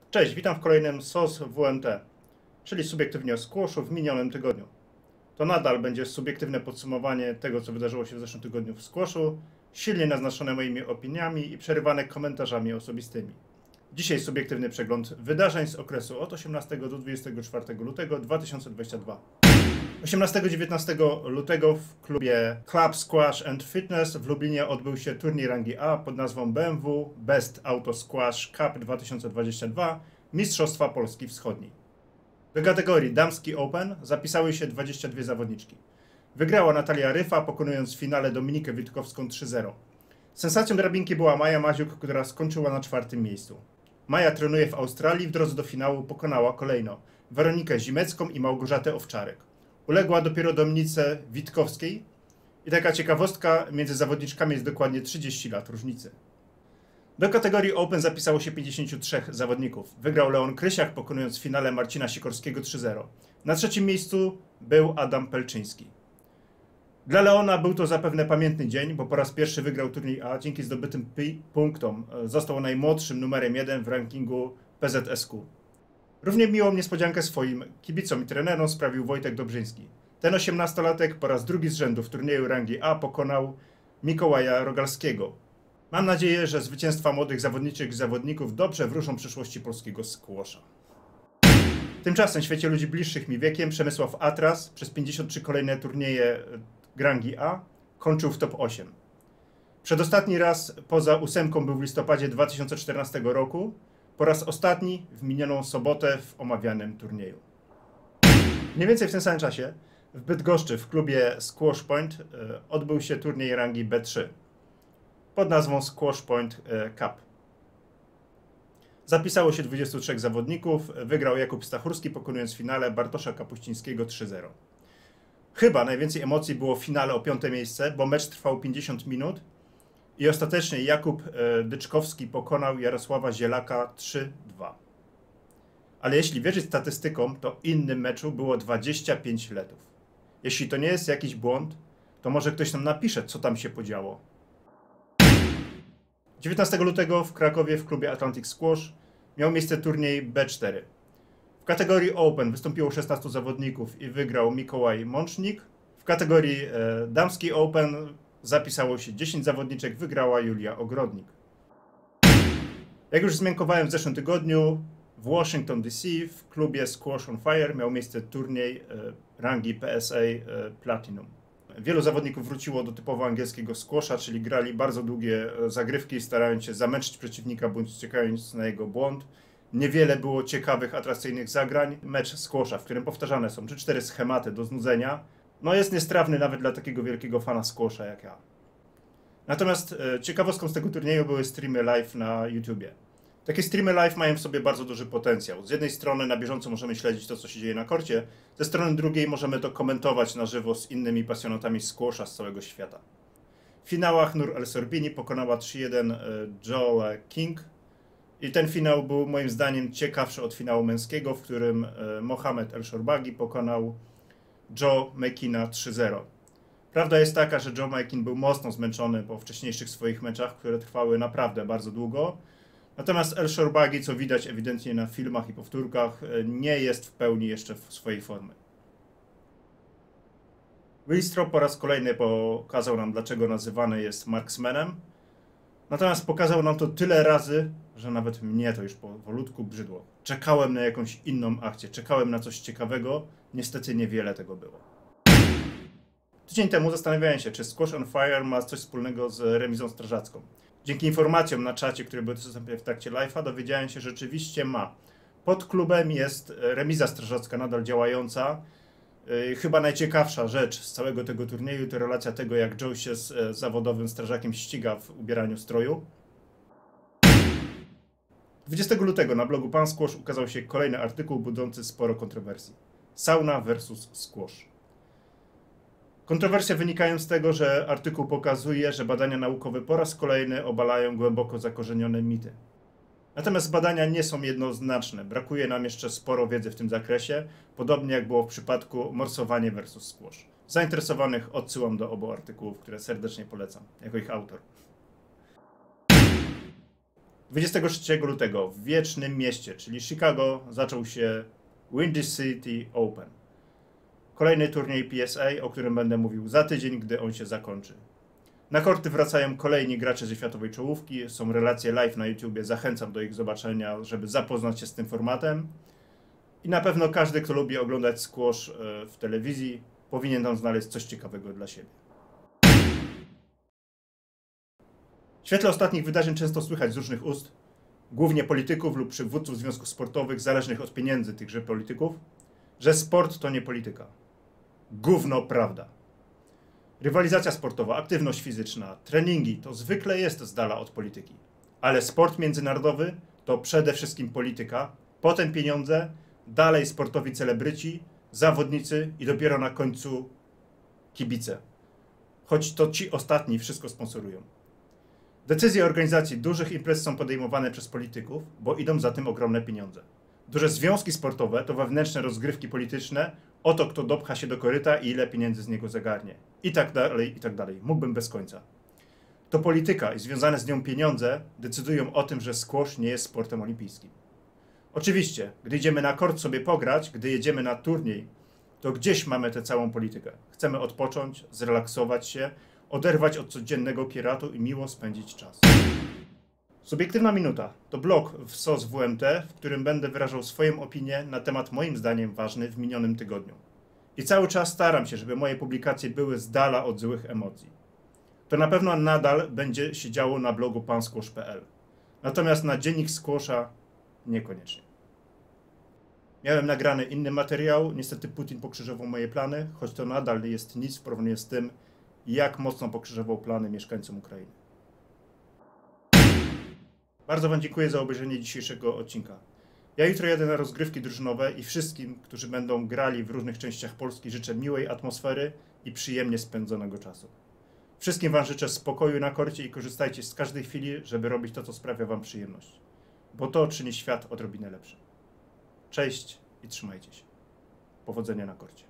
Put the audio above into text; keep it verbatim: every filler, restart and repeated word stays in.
Cześć, witam w kolejnym S O S W M T, czyli subiektywnie o squashu w minionym tygodniu. To nadal będzie subiektywne podsumowanie tego, co wydarzyło się w zeszłym tygodniu w squashu, silnie naznaczone moimi opiniami i przerywane komentarzami osobistymi. Dzisiaj subiektywny przegląd wydarzeń z okresu od osiemnastego do dwudziestego czwartego lutego dwa tysiące dwudziestego drugiego. osiemnastego do dziewiętnastego lutego w klubie Club Squash and Fitness w Lublinie odbył się turniej rangi A pod nazwą B M W Best Auto Squash Cup dwa tysiące dwudziesty drugi Mistrzostwa Polski Wschodniej. Do kategorii Damski Open zapisały się dwadzieścia dwie zawodniczki. Wygrała Natalia Ryfa, pokonując w finale Dominikę Witkowską trzy zero. Sensacją drabinki była Maja Maziuk, która skończyła na czwartym miejscu. Maja trenuje w Australii, w drodze do finału pokonała kolejno Weronikę Zimecką i Małgorzatę Owczarek. Uległa dopiero Dominice Witkowskiej i taka ciekawostka, między zawodniczkami jest dokładnie trzydzieści lat różnicy. Do kategorii Open zapisało się pięćdziesięciu trzech zawodników. Wygrał Leon Krysiak, pokonując w finale Marcina Sikorskiego trzy zero. Na trzecim miejscu był Adam Pelczyński. Dla Leona był to zapewne pamiętny dzień, bo po raz pierwszy wygrał turniej A. Dzięki zdobytym punktom został najmłodszym numerem jeden w rankingu P Z S Q. Równie miłą niespodziankę swoim kibicom i trenerom sprawił Wojtek Dobrzyński. Ten osiemnastolatek po raz drugi z rzędu w turnieju rangi A pokonał Mikołaja Rogalskiego. Mam nadzieję, że zwycięstwa młodych zawodniczek i zawodników dobrze wróżą przyszłości polskiego squasha. Tymczasem w świecie ludzi bliższych mi wiekiem Przemysław Atras przez pięćdziesiąt trzy kolejne turnieje rangi A kończył w top osiem. Przedostatni raz poza ósemką był w listopadzie dwa tysiące czternastego roku, po raz ostatni w minioną sobotę w omawianym turnieju. Mniej więcej w tym samym czasie w Bydgoszczy w klubie Squash Point odbył się turniej rangi B trzy pod nazwą Squash Point Cup. Zapisało się dwudziestu trzech zawodników, wygrał Jakub Stachurski, pokonując w finale Bartosza Kapuścińskiego trzy zero. Chyba najwięcej emocji było w finale o piąte miejsce, bo mecz trwał pięćdziesiąt minut i ostatecznie Jakub Dyczkowski pokonał Jarosława Zielaka trzy dwa. Ale jeśli wierzyć statystykom, to w innym meczu było dwadzieścia pięć letów. Jeśli to nie jest jakiś błąd, to może ktoś nam napisze, co tam się podziało. dziewiętnastego lutego w Krakowie w klubie Atlantic Squash miał miejsce turniej B cztery. W kategorii Open wystąpiło szesnastu zawodników i wygrał Mikołaj Mącznik. W kategorii e, Damski Open zapisało się dziesięć zawodniczek, wygrała Julia Ogrodnik. Jak już zmiankowałem w zeszłym tygodniu, w Washington D C w klubie Squash on Fire miał miejsce turniej e, rangi P S A e, Platinum. Wielu zawodników wróciło do typowo angielskiego squasha, czyli grali bardzo długie zagrywki, starając się zamęczyć przeciwnika bądź czekając na jego błąd. Niewiele było ciekawych, atrakcyjnych zagrań. Mecz squasha, w którym powtarzane są trzy cztery schematy do znudzenia, no jest niestrawny nawet dla takiego wielkiego fana squasha jak ja. Natomiast e, ciekawostką z tego turnieju były streamy live na YouTubie. Takie streamy live mają w sobie bardzo duży potencjał. Z jednej strony na bieżąco możemy śledzić to, co się dzieje na korcie, ze strony drugiej możemy to komentować na żywo z innymi pasjonatami squasha z całego świata. W finałach Nur El Sorbini pokonała trzy jeden Joel King i ten finał był moim zdaniem ciekawszy od finału męskiego, w którym Mohamed El Shorbagi pokonał Joe Mekina trzy zero. Prawda jest taka, że Joe Mekin był mocno zmęczony po wcześniejszych swoich meczach, które trwały naprawdę bardzo długo. Natomiast El Shorbagi, co widać ewidentnie na filmach i powtórkach, nie jest w pełni jeszcze w swojej formy. Willstrop po raz kolejny pokazał nam, dlaczego nazywany jest marksmanem. Natomiast pokazał nam to tyle razy, że nawet mnie to już powolutku brzydło. Czekałem na jakąś inną akcję, czekałem na coś ciekawego, niestety niewiele tego było. Tydzień temu zastanawiałem się, czy Squash on Fire ma coś wspólnego z remizą strażacką. Dzięki informacjom na czacie, które były dostępne w trakcie live'a, dowiedziałem się, że rzeczywiście ma. Pod klubem jest remiza strażacka nadal działająca. Yy, chyba najciekawsza rzecz z całego tego turnieju to relacja tego, jak Joe się z e, zawodowym strażakiem ściga w ubieraniu stroju. dwudziestego lutego na blogu Pan Squash ukazał się kolejny artykuł budzący sporo kontrowersji. Sauna versus squash. Kontrowersje wynikają z tego, że artykuł pokazuje, że badania naukowe po raz kolejny obalają głęboko zakorzenione mity. Natomiast badania nie są jednoznaczne. Brakuje nam jeszcze sporo wiedzy w tym zakresie, podobnie jak było w przypadku morsowanie versus squash. Zainteresowanych odsyłam do obu artykułów, które serdecznie polecam, jako ich autor. dwudziestego trzeciego lutego w wiecznym mieście, czyli Chicago, zaczął się Windy City Open. Kolejny turniej P S A, o którym będę mówił za tydzień, gdy on się zakończy. Na korty wracają kolejni gracze ze światowej czołówki, są relacje live na YouTubie, zachęcam do ich zobaczenia, żeby zapoznać się z tym formatem. I na pewno każdy, kto lubi oglądać squash w telewizji, powinien tam znaleźć coś ciekawego dla siebie. W świetle ostatnich wydarzeń często słychać z różnych ust, głównie polityków lub przywódców związków sportowych zależnych od pieniędzy tychże polityków, że sport to nie polityka. Gówno prawda. Rywalizacja sportowa, aktywność fizyczna, treningi to zwykle jest z dala od polityki. Ale sport międzynarodowy to przede wszystkim polityka, potem pieniądze, dalej sportowi celebryci, zawodnicy i dopiero na końcu kibice. Choć to ci ostatni wszystko sponsorują. Decyzje o organizacji dużych imprez są podejmowane przez polityków, bo idą za tym ogromne pieniądze. Duże związki sportowe to wewnętrzne rozgrywki polityczne o to, kto dopcha się do koryta i ile pieniędzy z niego zagarnie. I tak dalej, i tak dalej. Mógłbym bez końca. To polityka i związane z nią pieniądze decydują o tym, że squash nie jest sportem olimpijskim. Oczywiście, gdy idziemy na kort sobie pograć, gdy jedziemy na turniej, to gdzieś mamy tę całą politykę. Chcemy odpocząć, zrelaksować się, oderwać od codziennego kieratu i miło spędzić czas. Subiektywna minuta to blog w S O S W M T, w którym będę wyrażał swoją opinię na temat moim zdaniem ważny w minionym tygodniu. I cały czas staram się, żeby moje publikacje były z dala od złych emocji. To na pewno nadal będzie się działo na blogu pan squash kropka p l. Natomiast na dziennik squasha niekoniecznie. Miałem nagrany inny materiał, niestety Putin pokrzyżował moje plany, choć to nadal jest nic w porównaniu z tym, jak mocno pokrzyżował plany mieszkańcom Ukrainy. Bardzo wam dziękuję za obejrzenie dzisiejszego odcinka. Ja jutro jadę na rozgrywki drużynowe i wszystkim, którzy będą grali w różnych częściach Polski, życzę miłej atmosfery i przyjemnie spędzonego czasu. Wszystkim wam życzę spokoju na korcie i korzystajcie z każdej chwili, żeby robić to, co sprawia wam przyjemność. Bo to czyni świat odrobinę lepszy. Cześć i trzymajcie się. Powodzenia na korcie.